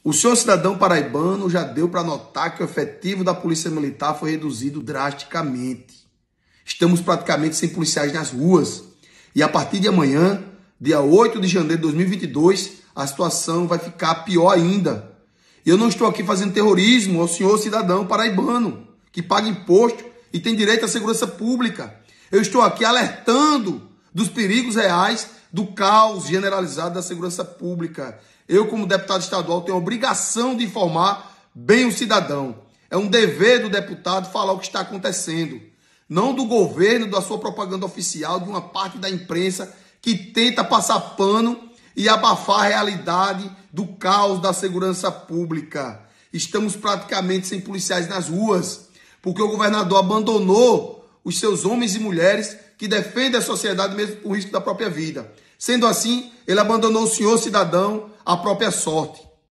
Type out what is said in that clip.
O senhor cidadão paraibano já deu para notar que o efetivo da Polícia Militar foi reduzido drasticamente. Estamos praticamente sem policiais nas ruas. E a partir de amanhã, dia 8 de janeiro de 2022, a situação vai ficar pior ainda. E eu não estou aqui fazendo terrorismo ao senhor cidadão paraibano, que paga imposto e tem direito à segurança pública. Eu estou aqui alertando dos perigos reais do caos generalizado da segurança pública. Eu, como deputado estadual, tenho a obrigação de informar bem o cidadão. É um dever do deputado falar o que está acontecendo. Não do governo, da sua propaganda oficial, de uma parte da imprensa que tenta passar pano e abafar a realidade do caos da segurança pública. Estamos praticamente sem policiais nas ruas, porque o governador abandonou os seus homens e mulheres que defendem a sociedade mesmo com o risco da própria vida. Sendo assim, ele abandonou o senhor cidadão à própria sorte.